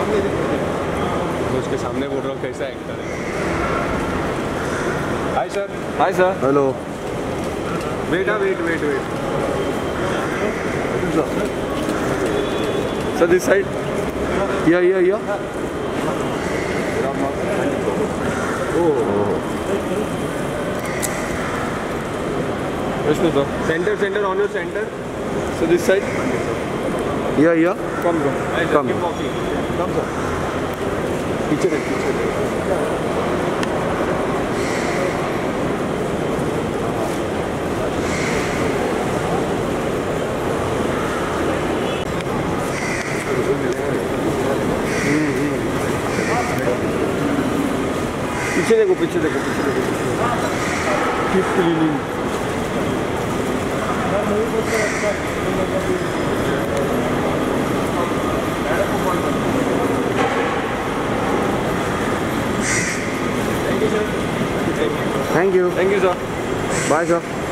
तो उसके सामने बोल रहा हूँ कैसा एक्टर है। Hi sir. Hi sir. Hello. Wait wait. Sir this side. Yeah Vishnu sir. Center on your center. So this side. या Come. Hi, sir. Come. Keep walking. Come sir. पीछे देख पीछे देखो Keep cleaning. Thank you Thank you sir. Bye sir.